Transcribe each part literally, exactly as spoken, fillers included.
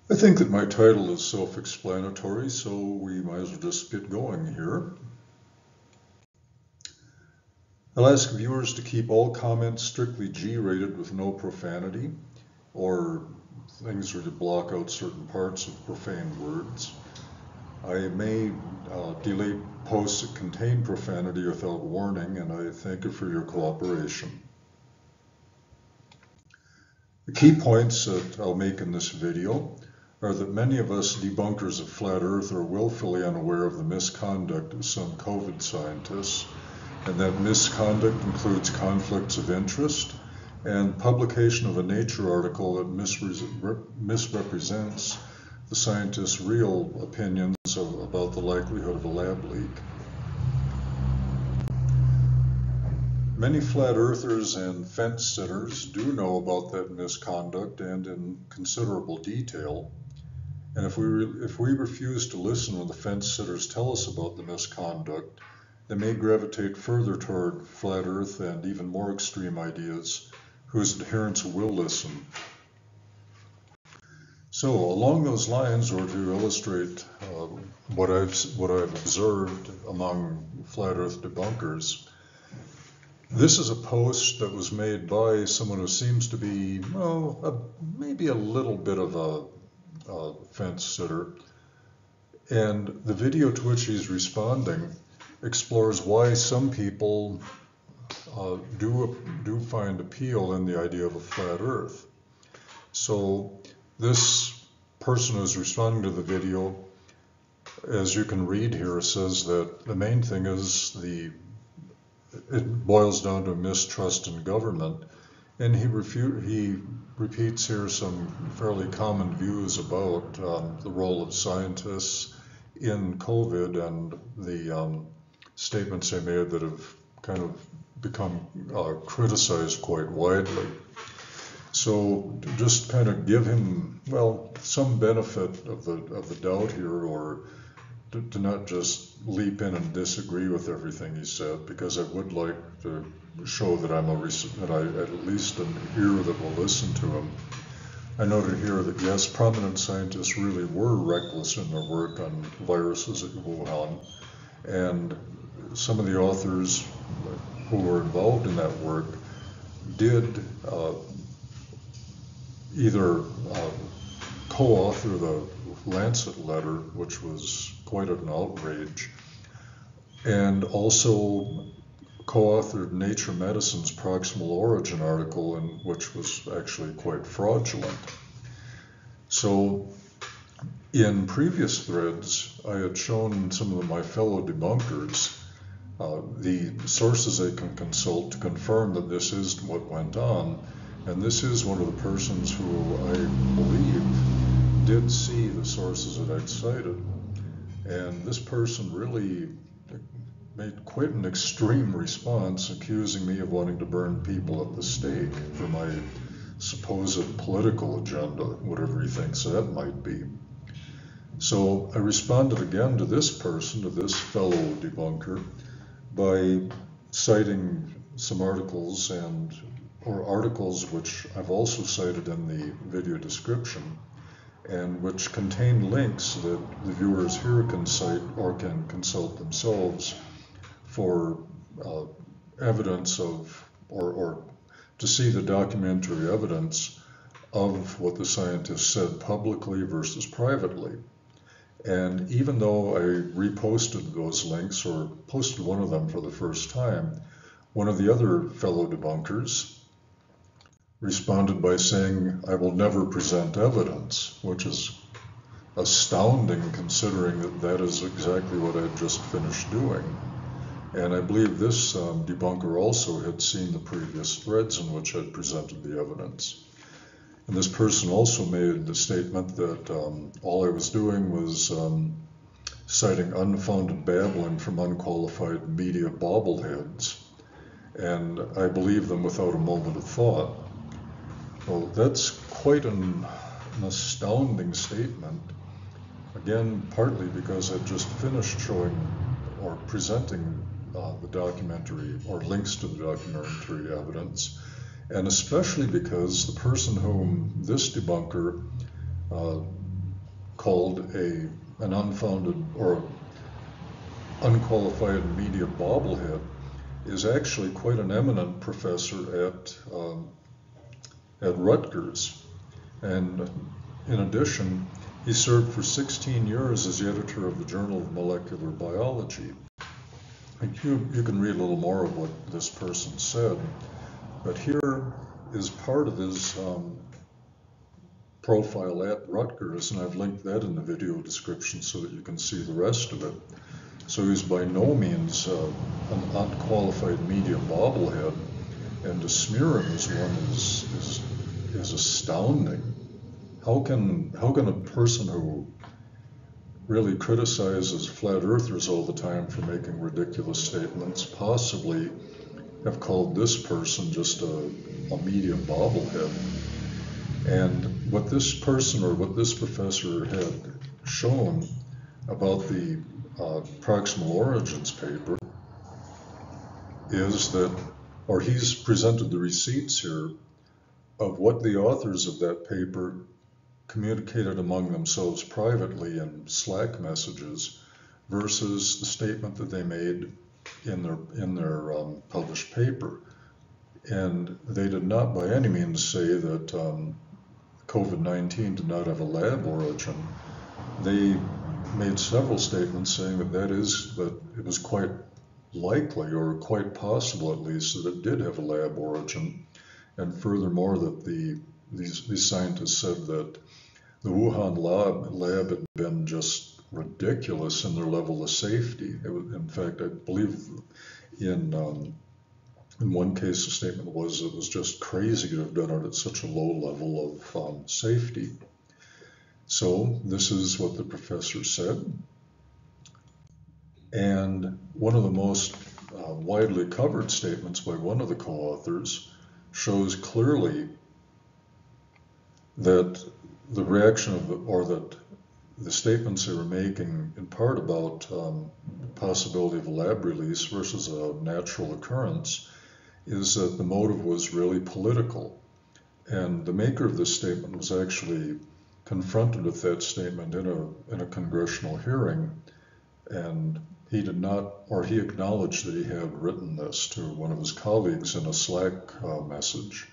I think that my title is self-explanatory, so we might as well just get going here. I'll ask viewers to keep all comments strictly G-rated with no profanity, or things where you block out certain parts of profane words. I may uh, delete posts that contain profanity without warning, and I thank you for your cooperation. The key points that I'll make in this video are that many of us debunkers of Flat Earth are willfully unaware of the misconduct of some COVID scientists, and that misconduct includes conflicts of interest and publication of a Nature article that misre- misrepresents the scientists' real opinions of, about the likelihood of a lab leak. Many flat earthers and fence sitters do know about that misconduct and in considerable detail. And if we, re- if we refuse to listen when the fence sitters tell us about the misconduct, they may gravitate further toward flat earth and even more extreme ideas whose adherents will listen. So along those lines, or to illustrate uh, what I've what I've observed among flat earth debunkers, this is a post that was made by someone who seems to be, well, a, maybe a little bit of a, a fence sitter. And the video to which he's responding explores why some people uh, do, do find appeal in the idea of a flat earth. So this person who's responding to the video, as you can read here, says that the main thing is the it boils down to mistrust in government, and he refu- he repeats here some fairly common views about um, the role of scientists in COVID and the um, statements they made that have kind of become uh, criticized quite widely. So to just kind of give him, well, some benefit of the of the doubt here, or to, to not just leap in and disagree with everything he said, because I would like to show that I'm a that I at least an ear that will listen to him. I noted here that yes, prominent scientists really were reckless in their work on viruses at Wuhan, and some of the authors who were involved in that work did uh, either uh, co-author the Lancet letter, which was quite an outrage, and also co-authored Nature Medicine's Proximal Origin article, in, which was actually quite fraudulent. So in previous threads, I had shown some of my fellow debunkers uh, the sources they can consult to confirm that this is what went on, and this is one of the persons who I believe did see the sources that I'd cited. And this person really made quite an extreme response, accusing me of wanting to burn people at the stake for my supposed political agenda, whatever he thinks that might be. So I responded again to this person, to this fellow debunker, by citing some articles and or articles which I've also cited in the video description, and which contain links that the viewers here can cite or can consult themselves for uh, evidence of, or, or to see the documentary evidence of what the scientists said publicly versus privately. And even though I reposted those links, or posted one of them for the first time, one of the other fellow debunkers responded by saying, "I will never present evidence," which is astounding considering that that is exactly what I had just finished doing. And I believe this um, debunker also had seen the previous threads in which I had presented the evidence. And this person also made the statement that um, all I was doing was um, citing unfounded babbling from unqualified media bobbleheads. And I believe them without a moment of thought. Well, that's quite an, an astounding statement. Again, partly because I'd just finished showing or presenting uh, the documentary, or links to the documentary evidence, and especially because the person whom this debunker uh, called a an unfounded or unqualified media bobblehead is actually quite an eminent professor at um, at Rutgers, and in addition, he served for sixteen years as the editor of the Journal of Molecular Biology. And you, you can read a little more of what this person said, but here is part of his um, profile at Rutgers, and I've linked that in the video description so that you can see the rest of it. So he's by no means uh, an unqualified media bobblehead, and to smear him as one is, is, is astounding. How can, how can a person who really criticizes flat earthers all the time for making ridiculous statements possibly have called this person just a, a media bobblehead? And what this person or what this professor had shown about the uh, proximal origins paper is that, or he's presented the receipts here of what the authors of that paper communicated among themselves privately in Slack messages versus the statement that they made in their in their um, published paper. And they did not by any means say that um, COVID nineteen did not have a lab origin. They made several statements saying that that is that it was quite likely, or quite possible at least, that it did have a lab origin. And furthermore, that the these, these scientists said that the Wuhan lab, lab had been just ridiculous in their level of safety. It was, in fact, I believe in um, in one case the statement was it was just crazy to have done it at such a low level of um, safety. So this is what the professor said. And one of the most uh, widely covered statements by one of the co-authors shows clearly that the reaction of, the, or that the statements they were making in part about um, possibility of a lab release versus a natural occurrence is that the motive was really political. And the maker of this statement was actually confronted with that statement in a, in a congressional hearing, and he did not, or he acknowledged that he had written this to one of his colleagues in a Slack uh, message.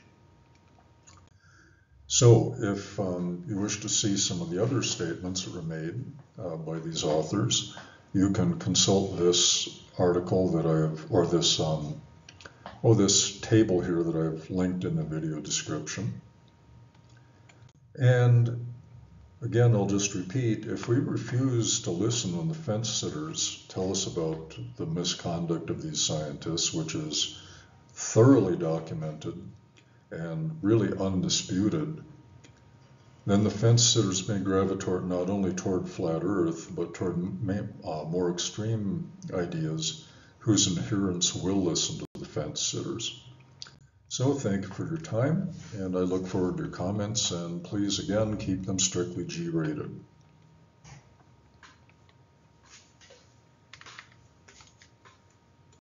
So if um, you wish to see some of the other statements that were made uh, by these authors, you can consult this article that I've, or this, um, oh, this table here that I've linked in the video description. And again, I'll just repeat, if we refuse to listen when the fence sitters tell us about the misconduct of these scientists, which is thoroughly documented and really undisputed, then the fence sitters may gravitate not only toward flat Earth, but toward uh, more extreme ideas whose adherents will listen to the fence sitters. So thank you for your time, and I look forward to your comments, and please again keep them strictly G rated.